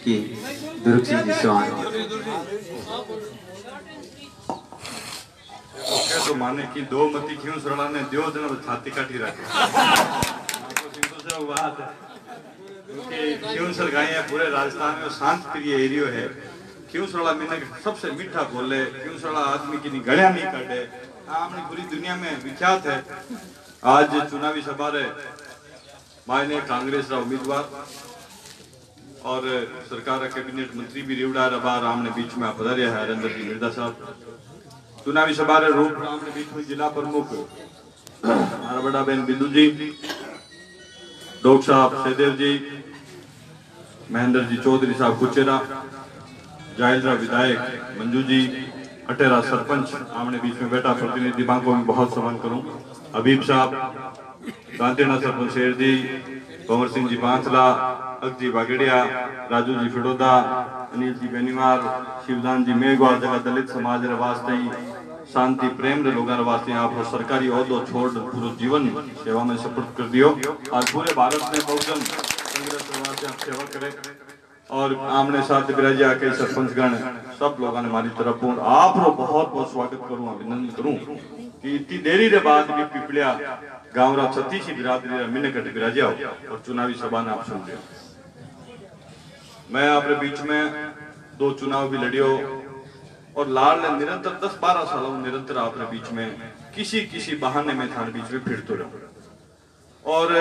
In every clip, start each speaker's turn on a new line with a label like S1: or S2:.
S1: कि दुरुक सिंह जी चौहान
S2: तो माने कि दो मती क्यों सरला ने दियो जन छाती काटी रखे सिंपल सा बात है क्योंकि क्यों सर गाय है पूरे राजस्थान में शांत प्रिय एरियो है। क्यों सरला मैंने सबसे मीठा बोले, क्यों सरला आदमी की गलिया नहीं काटे, आमने पूरी दुनिया में विख्यात है। आज चुनावी सभा रे मायने कांग्रेस का उम्मीदवार और सरकार कैबिनेट मंत्री भी रेवड़ा रबार आमने बीच में पधारिया है हरेंद्र जी मिर्जा साहब। चुनावी सभा रे रूप आमने बीच में जिला प्रमुख हमारा बड़ा बहन बिंदु जी, डॉक्टर साहब सहदेव जी, महेंद्र जी चौधरी साहब कुचेरा, जायलरा विधायक मंजू जी, अटेरा सरपंच आमने बीच में बैठा प्रतिनिधि को मैं बहुत सम्मान करूं, हबीब साहब, गांधीना सरपंच शेर जी, कंवर सिंह जी बांसला, अकजी बागड़िया, राजू जी फिडोदा, अनिल जी बेनीवाल, शिवदान जी मेघवाल, जगह दलित समाज रे वास्ते शांति प्रेम रे लोगों वास्ते आप सरकारी ओहदो छोड़ पूरा जीवन सेवा में सपुर्द कर दियो और पूरे भारत में बहुजन कांग्रेस वास्ते आप सेवा करे और आमने साथ विराजिया के सरपंचगण सब लोगों ने हमारी तरफ आप बहुत बहुत स्वागत करूं, अभिनंदन करूं कि इतनी देरी के बाद भी पिपलिया गांव रा छत्तीसी बिरादरी मिनकट विराजिया और चुनावी सभा ने आप सुन लिया। मैं आपके बीच में 2 चुनाव भी लड़ियो और लाल ने निरंतर 10-12 सालों निरंतर आपके बीच में किसी बहाने में थाने बीच में फिरते रहो और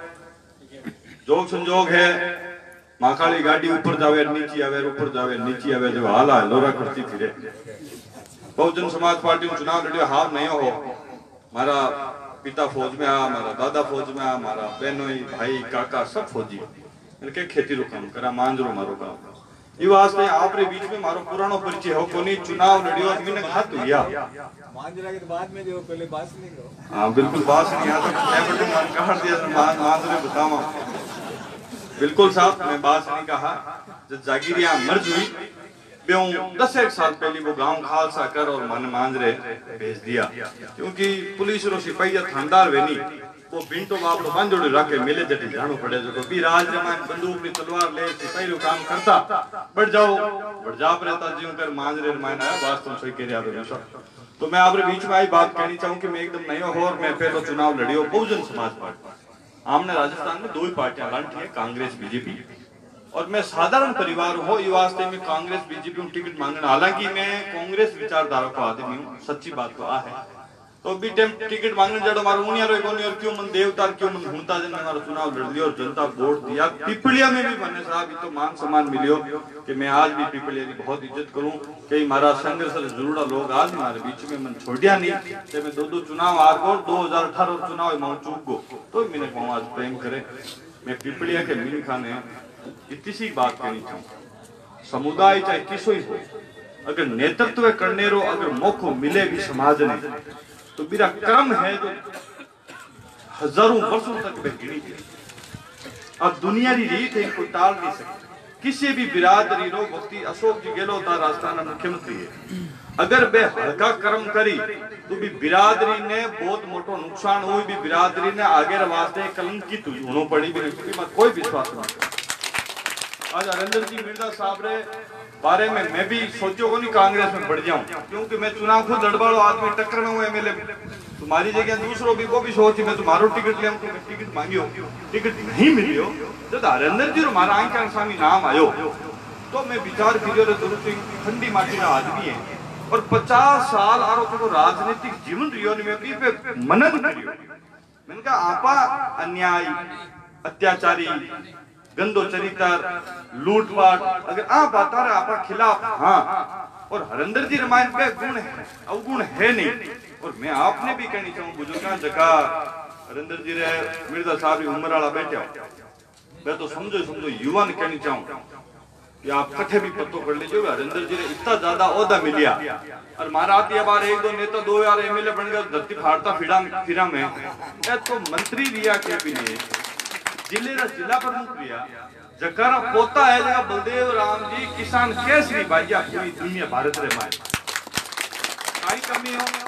S2: जोग संजोग है महाकाली गाड़ी ऊपर जावे नीचे आवे, ऊपर जावे नीचे आवे, जो हाल है लोरा करती फिरे। बहुजन समाज पार्टी में चुनाव लड़ियो हाव नहीं हो, मारा पिता फौज में आ, मारा दादा फौज में आ, मारा बहनोई भाई काका सब फौजी इनके खेती रो काम करा, मांजरो मारो काम ये वास्ते आपरे बीच में मारो पुरानो परिचय हो कोनी चुनाव लड़ियो मैंने हाथ हुआ
S3: मांजरा के बाद में जो पहले बात नहीं करो।
S2: हां बिल्कुल बात नहीं आता मैं बड़े मान काट दिया मांजरे बतावा बिल्कुल साहब मैं बात नहीं कहा जब जागीरिया मर्ज हुई बेऊ 10 साल पहले वो गांव खालसा कर और मन मांजरे भेज दिया क्योंकि पुलिस रो सिपाही थानदार वेनी वो बिंटो बाप बांधोड़े रखे मिले जटी जानो पड़े जो भी राज रमान बंदूक नी तलवार ले सिपाही रो काम करता बढ़ जाप रहता जीव कर मांजरे रमान आया वास्तव सही कह रहा हमेशा। तो मैं आपरे बीच में आई बात कहनी चाहूं कि मैं एकदम नया हो और मैं पहले चुनाव लड़ियो बहुजन समाज पार्टी आमने राजस्थान में 2 ही पार्टियां लड़ी है कांग्रेस बीजेपी और मैं साधारण परिवार हो ये वास्ते में कांग्रेस बीजेपी में टिकट मांगना, हालांकि मैं कांग्रेस विचारधारा को आदमी हूँ, सच्ची बात तो आ है तो भी टिकट मांगने जड़ो मारो उनिया रो कोनी और क्यों मन देवतार क्यों मन हुनता जन हमारा चुनाव लड़ लियो और जनता वोट दिया पिपलिया में भी बने साहब तो मान सम्मान मिलियो कि मैं आज भी पिपलिया की बहुत इज्जत करूं कई महाराज संघर्ष से जुड़ा लोग आज हमारे बीच में मन छोड़िया नहीं ते मैं 2 चुनाव हार गो 2018 चुनाव मां चूक गो तो मैंने कहूं आज प्रेम करे मैं पिपलिया के मीन खाने इतनी सी बात कहनी चाहूं समुदाय चाहे किसो ही हो अगर नेतृत्व करने रो अगर मौको मिले भी समाज ने तो मेरा कर्म है जो हजारों वर्षों तक गिनी अब दुनिया की रीत है इनको टाल नहीं सकते किसी भी बिरादरी रो वक्ती अशोक जी गहलोत राजस्थान मुख्यमंत्री है अगर बे हल्का कर्म करी तो भी बिरादरी ने बहुत मोटो नुकसान हुई भी बिरादरी ने आगे वास्ते कलंकित हुई होनो पड़ी भी नहीं कोई विश्वास नहीं। आज हरेंद्र जी मिर्जा साहब रे बारे में मैं भी सोचो को नहीं कांग्रेस में बढ़ जाऊं क्योंकि मैं चुनाव खुद लड़वाड़ो आदमी टक्कर में हूं एमएलए तुम्हारी जगह दूसरों भी को भी सोची मैं तुम्हारो टिकट ले तो टिकट मांगियो टिकट नहीं मिलियो जब हरेंद्र जी रो मारा आंखा सामी नाम आयो तो मैं विचार कियो रे दुरु सिंह ठंडी माटी का आदमी है और 50 साल आरो तो राजनीतिक जीवन रियो ने भी पे मनन करियो मैंने कहा आपा अन्याय अत्याचारी गंदो चरित्र लूटपाट अगर आप बता रहे आपका खिलाफ हाँ और हरेंद्र जी रामायण पे गुण है अवगुण है नहीं और मैं आपने भी कहनी चाहूँ बुजुर्ग जगह हरेंद्र जी रे मिर्जा साहब उम्र वाला बैठा मैं तो समझो युवा ने कहनी चाहूँ कि आप कठे भी पत्तो कर लीजिए हरेंद्र जी ने इतना ज्यादा ओहदा मिलिया और मारा आती बार 1-2 नेता 2 यार एमएलए बन गया धरती फाड़ता फिरा में तो मंत्री रिया के भी नहीं जिला प्रमुख रिया जकारा पोता है जगह बलदेव राम जी किसान केसरी भाईया पूरी दुनिया भारत रे माए काई कमी हो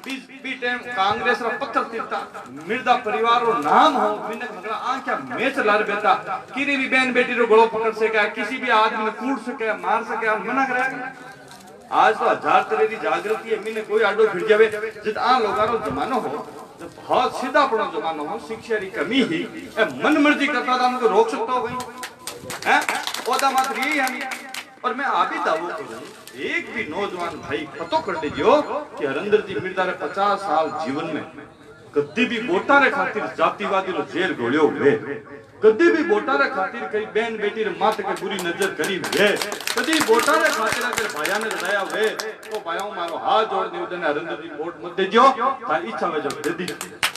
S2: बी टाइम कांग्रेस रा पत्थर तिरता मिर्दा परिवार रो नाम हो मिनक मगड़ा आंख्या मैच लार बेटा किरी भी बहन बेटी रो गलो पकड़ सके किसी भी आदमी ने कूट सके मार सके और मना करेगा। आज तो हजार तरह की जागृति है मिने कोई आडो फिर जावे जित आ लोगा रो जमानो हो बहुत सीधा पड़ो जमानो हो शिक्षा री कमी ही मन मर्जी करता था उनको रोक सकता हो भाई हैं ओदा मात्र यही है। और मैं आप ही दावो करूं एक भी नौजवान भाई पतो कर लीजियो कि हरिंदर जी मिर्दा रे 50 साल जीवन में कदी भी वोटा रे खातिर जातिवादी रो जेल गोलियो हुए कदी भी वोटा रे खातिर कई बहन बेटी रे माथे के बुरी नजर करी हुए कदी वोटा रे खातिर अगर भाया ने दया हुए तो भाइयों मारो हाथ जोड़ दे उदने हरिंदर जी वोट मत देजो ता इच्छा में जब दे दी।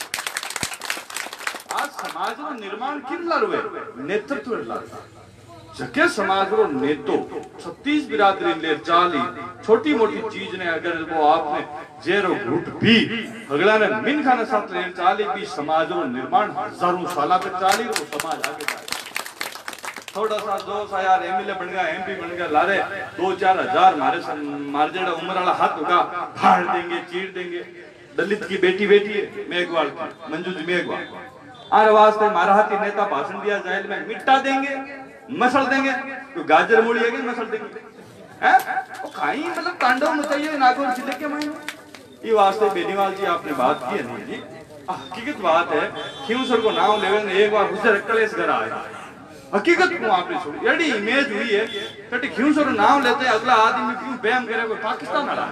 S2: आज समाज रो निर्माण किन लार हुए नेतृत्व लार जके समाज रो नेतो 36 बिरादरी ले चाली छोटी मोटी चीज ने अगर वो आपने जेरो घुट भी अगला ने मिन खाने साथ ले चाली भी समाज रो निर्माण हजारों साल तक चाली रो समाज आगे जाए। थोड़ा सा दो सा यार एमएलए बन गया एमपी बन गया लारे 2-4 हजार मारे जेड़ा उम्र वाला हाथ होगा फाड़ देंगे चीर देंगे। दलित की बेटी है मेघवाल की मंजू जी मेघवाल आर वास्ते मारा हाथी नेता भाषण दिया जाए में मिटा देंगे मसल देंगे तो गाजर मूली है कि मसल देंगे हैं वो खाई मतलब तांडव मचाइए नागौर जिले के मायने ये वास्ते बेनीवाल जी आपने बात की है नहीं जी हकीकत बात है खींसर को नाम लेवे ने एक बार गुजर कलेश घर आया हकीकत को आपने छोड़ी यदि इमेज हुई है कटी खींसर नाम लेते अगला आदमी क्यों बैम करे कोई पाकिस्तान वाला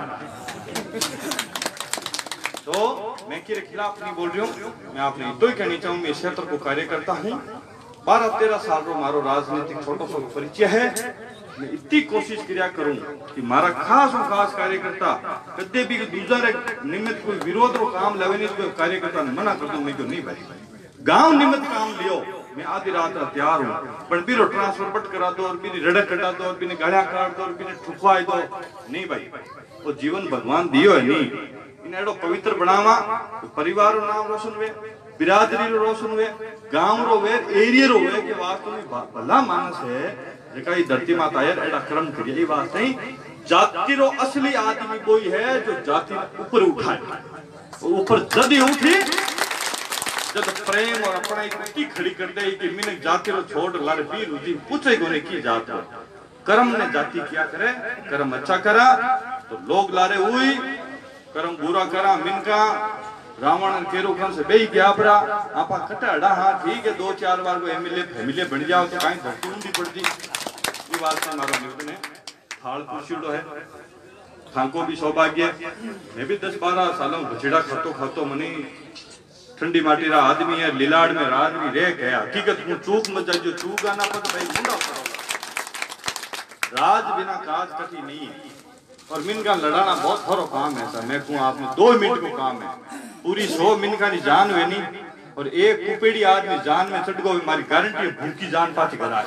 S2: तो मैं के खिलाफ नहीं बोल रही हूँ मैं आपने तो ही कहनी चाहूँ मैं क्षेत्र को कार्य करता हूँ 12-13 साल रो मारो राजनीतिक छोटो सो परिचय है मैं इतनी कोशिश किया करूं कि मारा खास कार्यकर्ता कदे भी दूसरा रे निमित्त कोई विरोध रो काम लेवे नहीं कोई कार्यकर्ता ने मना कर दूं मैं क्यों नहीं भाई गांव निमित्त काम लियो मैं आधी रात तैयार हूं पर बीरो ट्रांसफर बट करा दो और बीनी रड़क कटा दो और बीनी गाड़ियां काट दो और बीनी ठुकवाई दो नहीं भाई वो जीवन भगवान दियो है नहीं इन एडो पवित्र बनावा तो परिवार रो नाम रोशन हुए बिरादरी रो रोशन हुए गांव रो वे एरिया रो वे के वास्तव में भला मानस है जेका ई धरती माता यार एडा कर्म करिए ई बात नहीं जाति रो असली आदमी कोई है जो जाति ऊपर उठाए ऊपर जदी उठी जब प्रेम और अपना इतनी खड़ी कर दे कि मिनक जाति रो छोड़ लारे पीर उजी पूछे कोने की जात कर्म ने जाति क्या करे कर्म अच्छा करा तो लोग लारे हुई कर्म बुरा करा मिनका रावण केरो खान से बेई गया परा आपा कटाड़ा हां ठीक है 2-4 बार को एमएलए फैमिली बन जाओ तो काई धरती उंडी पड़ती ये बात से मारो निवेदन है थाल कुर्सीड़ो है खांको भी सौभाग्य मैं भी 10-12 सालों बछड़ा खातो मनी ठंडी माटी रा आदमी है लीलाड़ में राज भी रह गया हकीकत को चूक मत जो चूक आना पत भाई मुंडा करो राज बिना काज कठी नहीं और मिनका लड़ाना बहुत थोड़ा काम है सर मैं कहूं आपने 2 मिनट को काम है पूरी 100 मिनका की जान हुए नहीं और एक कुपेड़ी आदमी जान में चढ़ गो हमारी गारंटी भूखी जान पाती करा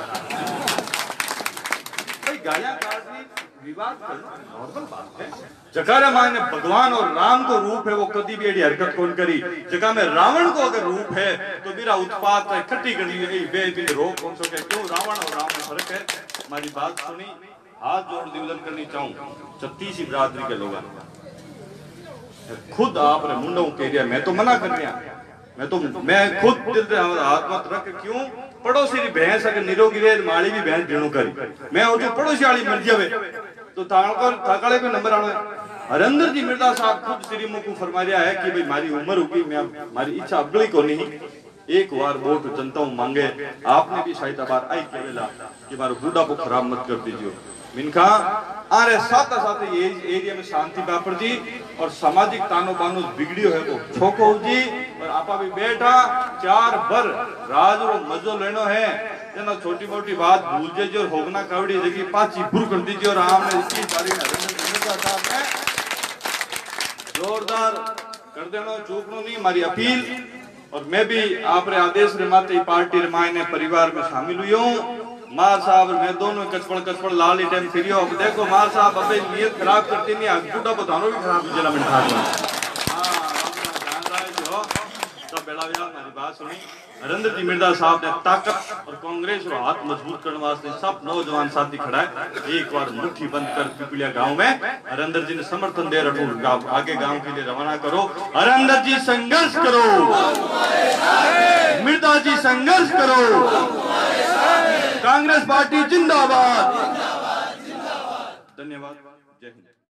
S2: भाई गालियां काटनी विवाद करना नॉर्मल बात है जकारा माने भगवान और राम को रूप है वो कभी भी एडी हरकत कौन करी जगह में रावण को अगर रूप है तो मेरा उत्पात इकट्ठी करनी है बे रोक कौन सके क्यों रावण और राम में फर्क है हमारी बात सुनी हाथ जोड़ निवेदन करनी चाहूं 36 बिरादरी के लोग खुद आप रे मुंडों के एरिया मैं तो मना कर रहा मैं खुद दिल से हाथ मत रख क्यों पड़ोसी री भैंस अगर निरोगी रहे माली भी भैंस भेणो करी मैं और जो पड़ोसी वाली मर जावे तो थाकाले पे नंबर आवे हरिंदर जी मिर्जा साहब खुद श्री मुख फरमा रहा है कि भाई मारी उम्र होगी मैं मारी इच्छा अगली को नहीं एक बार वोट जनता मांगे आपने भी शायद बार आई केवेला कि मारो बूढ़ा को खराब मत कर दीजिए मिनका अरे साथ ये एरिया में शांति बापर जी और सामाजिक तानो बानो बिगड़ियो है तो छोको जी और आपा भी बैठा 4 बर राज रो मजो लेनो है जना छोटी मोटी बात भूल जे जो होगना कावड़ी जगी पाची भूल कर दीजिए और हमने इसकी तारीख नरेंद्र साहब ने जोरदार कर देनो चूकनो नहीं हमारी अपील और मैं भी आप रे आदेश रे माते पार्टी रे मायने परिवार में शामिल हुई हूं मार साहब मैं दोनों कचपड़ लाल टाइम फिरियो अब देखो मार साहब अबे नीयत खराब करती नहीं गुड्डा बतानो भी खराब जला में खा हां ध्यान रहे जो सब बेड़ा व्या मेरी बात सुनी हरिंदर जी मिर्जा साहब ने ताकत और कांग्रेस को हाथ मजबूत करने वास्ते सब नौजवान साथी खड़ा है। एक बार मुट्ठी बंद कर पिपलिया गांव में हरिंदर जी ने समर्थन दे रखो, आगे गांव के लिए रवाना करो। हरिंदर जी संघर्ष करो, मिर्जा जी संघर्ष करो, कांग्रेस पार्टी जिंदाबाद। धन्यवाद, जय हिंद।